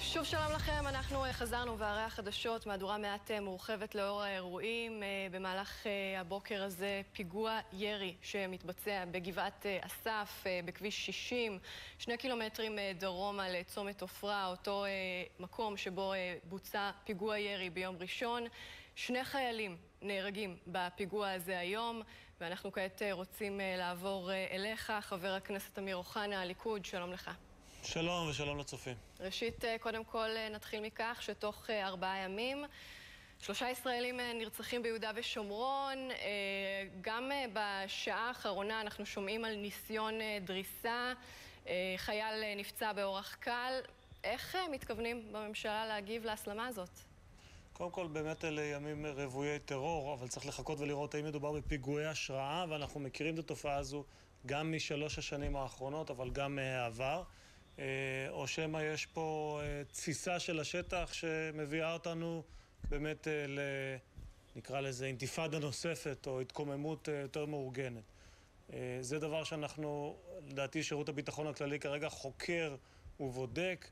שוב שלום לכם, אנחנו חזרנו והרי החדשות, מהדורה מעט מורחבת לאור האירועים. במהלך הבוקר הזה פיגוע ירי שמתבצע בגבעת אסף, בכביש 60, 2 קילומטרים דרומה לצומת עופרה, אותו מקום שבו בוצע פיגוע ירי ביום ראשון. 2 חיילים נהרגים בפיגוע הזה היום, ואנחנו כעת רוצים לעבור אליך, חבר הכנסת אמיר אוחנה, הליכוד, שלום לך. שלום ושלום לצופים. ראשית, קודם כל נתחיל מכך שתוך 4 ימים 3 ישראלים נרצחים ביהודה ושומרון. גם בשעה האחרונה אנחנו שומעים על ניסיון דריסה, חייל נפצע באורח קל. איך מתכוונים בממשלה להגיב להסלמה הזאת? קודם כל, באמת אלה ימים רבויי טרור, אבל צריך לחכות ולראות האם מדובר בפיגועי השראה, ואנחנו מכירים את התופעה הזו גם מ3 השנים האחרונות, אבל גם מהעבר. או שמה יש פה תסיסה של השטח שמביאה אותנו באמת נקרא לזה אינתיפאדה נוספת או התקוממות יותר מאורגנת. זה דבר שאנחנו, לדעתי שירות הביטחון הכללי כרגע חוקר ובודק.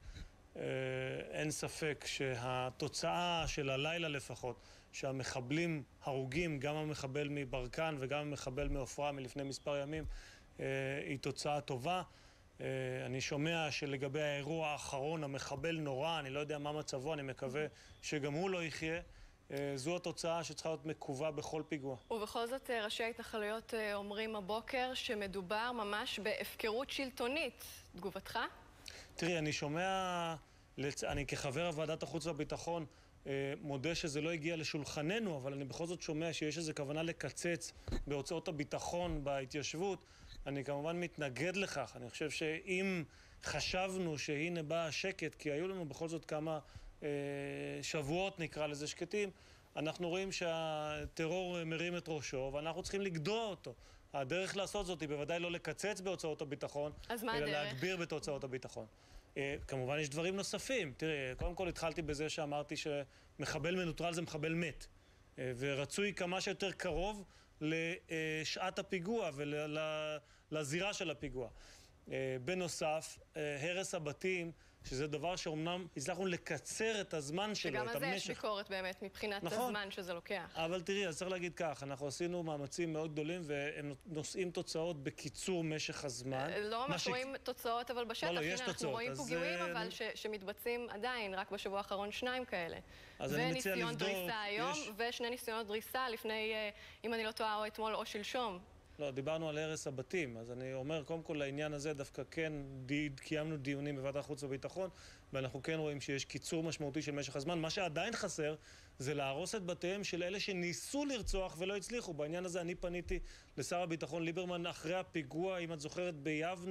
אין ספק שהתוצאה של הלילה לפחות, שהמחבלים הרוגים, גם המחבל מברקן וגם המחבל מעופרה מלפני מספר ימים, היא תוצאה טובה. אני שומע שלגבי האירוע האחרון, המחבל נורא, אני לא יודע מה מצבו, אני מקווה שגם הוא לא יחיה. זו התוצאה שצריכה להיות מקובה בכל פיגוע. ובכל זאת, ראשי ההתנחלויות אומרים הבוקר שמדובר ממש בהפקרות שלטונית. תגובתך? תראי, אני שומע, אני כחבר הוועדת החוץ והביטחון מודה שזה לא הגיע לשולחננו, אבל אני בכל זאת שומע שיש איזו כוונה לקצץ בהוצאות הביטחון בהתיישבות. אני כמובן מתנגד לכך. אני חושב שאם חשבנו שהנה בא השקט, כי היו לנו בכל זאת כמה שבועות נקרא לזה שקטים, אנחנו רואים שהטרור מרים את ראשו ואנחנו צריכים לגדוע אותו. הדרך לעשות זאת היא בוודאי לא לקצץ בהוצאות הביטחון, אלא להגביר בהוצאות הביטחון. כמובן יש דברים נוספים. תראי, קודם כל התחלתי בזה שאמרתי שמחבל מנוטרל זה מחבל מת. ורצוי כמה שיותר קרוב לשעת הפיגוע ולזירה של הפיגוע. בנוסף, הרס הבתים, שזה דבר שאומנם הצלחנו לקצר את הזמן שלו, את המשך. שגם על זה יש ביקורת באמת, מבחינת הזמן שזה לוקח. אבל תראי, אז צריך להגיד כך, אנחנו עשינו מאמצים מאוד גדולים, והם נושאים תוצאות בקיצור משך הזמן. לא ממש רואים תוצאות, אבל בשטח, הנה אנחנו רואים פיגועים, אבל שמתבצעים עדיין, רק בשבוע האחרון 2 כאלה. וניסיון דריסה היום, ו2 ניסיונות דריסה לפני, אם אני לא טועה, או אתמול או שלשום. לא, דיברנו על הרס הבתים, אז אני אומר, קודם כל לעניין הזה דווקא כן קיימנו דיונים בוועדת החוץ והביטחון, ואנחנו כן רואים שיש קיצור משמעותי של משך הזמן. מה שעדיין חסר זה להרוס את בתיהם של אלה שניסו לרצוח ולא הצליחו. בעניין הזה אני פניתי לשר הביטחון ליברמן אחרי הפיגוע, אם את זוכרת, ביבנה,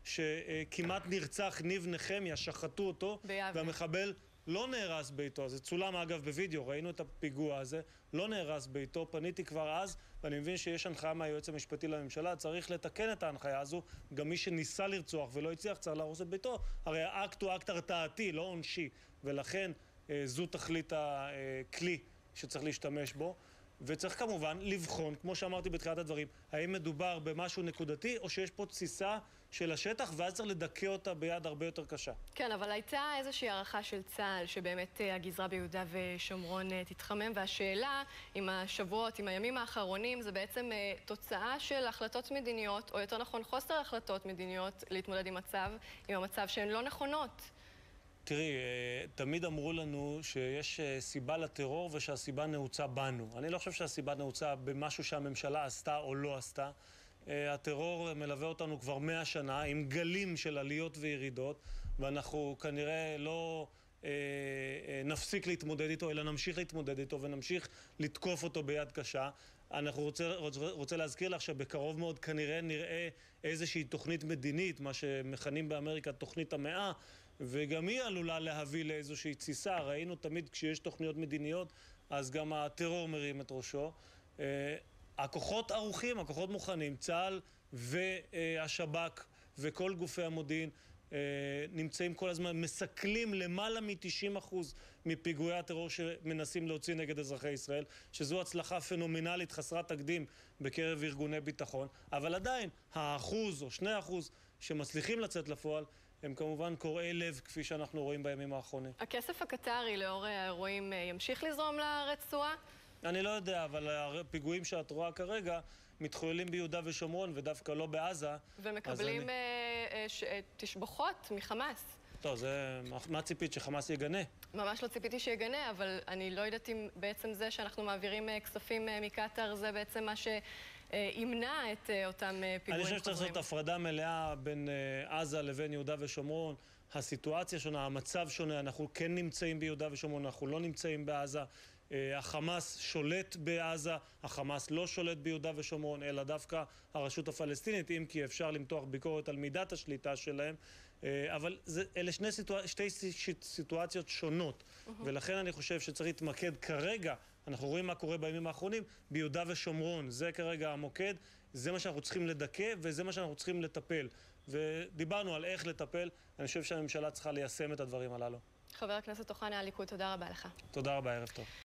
שכמעט נרצח ניב נחמיה, שחטו אותו, והמחבל לא נהרס ביתו. זה צולם אגב בווידאו, ראינו את הפיגוע הזה, לא נהרס ביתו, פניתי כבר אז, ואני מבין שיש הנחיה מהיועץ המשפטי לממשלה, צריך לתקן את ההנחיה הזו, גם מי שניסה לרצוח ולא הצליח צריך להרוס את ביתו, הרי האקט הוא אקט הרתעתי, לא עונשי, ולכן זו תכלית הכלי שצריך להשתמש בו, וצריך כמובן לבחון, כמו שאמרתי בתחילת הדברים, האם מדובר במשהו נקודתי, או שיש פה תסיסה של השטח, ואז צריך לדכא אותה ביד הרבה יותר קשה. כן, אבל הייתה איזושהי הערכה של צה"ל, שבאמת הגזרה ביהודה ושומרון תתחמם, והשאלה, עם השבועות, עם הימים האחרונים, זה בעצם תוצאה של החלטות מדיניות, או יותר נכון חוסר החלטות מדיניות, להתמודד עם המצב שהן לא נכונות. תראי, תמיד אמרו לנו שיש סיבה לטרור ושהסיבה נעוצה בנו. אני לא חושב שהסיבה נעוצה במשהו שהממשלה עשתה או לא עשתה. הטרור מלווה אותנו כבר 100 שנה עם גלים של עליות וירידות, ואנחנו כנראה לא נפסיק להתמודד איתו, אלא נמשיך להתמודד איתו ונמשיך לתקוף אותו ביד קשה. אנחנו רוצה להזכיר לך שבקרוב מאוד כנראה נראה איזושהי תוכנית מדינית, מה שמכנים באמריקה תוכנית המאה, וגם היא עלולה להביא לאיזושהי תסיסה. ראינו תמיד כשיש תוכניות מדיניות, אז גם הטרור מרים את ראשו. הכוחות ערוכים, הכוחות מוכנים, צה"ל והשב"כ וכל גופי המודיעין נמצאים כל הזמן, מסכלים למעלה מ-90% מפיגועי הטרור שמנסים להוציא נגד אזרחי ישראל, שזו הצלחה פנומנלית חסרת תקדים בקרב ארגוני ביטחון, אבל עדיין 1% או 2% שמצליחים לצאת לפועל הם כמובן קוראי לב, כפי שאנחנו רואים בימים האחרונים. הכסף הקטרי לאור האירועים ימשיך לזרום לרצועה? אני לא יודע, אבל הפיגועים שאת רואה כרגע מתחוללים ביהודה ושומרון ודווקא לא בעזה. ומקבלים תשבחות מחמאס. טוב, מה ציפית, שחמאס יגנה? ממש לא ציפיתי שיגנה, אבל אני לא יודעת אם בעצם זה שאנחנו מעבירים כספים מקטר, זה בעצם מה שימנע את אותם פיגועים. אני חושב שצריך לעשות הפרדה מלאה בין עזה לבין יהודה ושומרון. הסיטואציה שונה, המצב שונה, אנחנו כן נמצאים ביהודה ושומרון, אנחנו לא נמצאים בעזה. החמאס שולט בעזה, החמאס לא שולט ביהודה ושומרון, אלא דווקא הרשות הפלסטינית, אם כי אפשר למתוח ביקורת על מידת השליטה שלהם. אבל אלה שתי סיטואציות שונות, ולכן אני חושב שצריך להתמקד כרגע, אנחנו רואים מה קורה בימים האחרונים, ביהודה ושומרון. זה כרגע המוקד, זה מה שאנחנו צריכים לדכא, וזה מה שאנחנו צריכים לטפל. ודיברנו על איך לטפל, אני חושב שהממשלה צריכה ליישם את הדברים הללו. חבר הכנסת אוחנה, הליכוד, תודה רבה לך. תודה רבה, ערב טוב.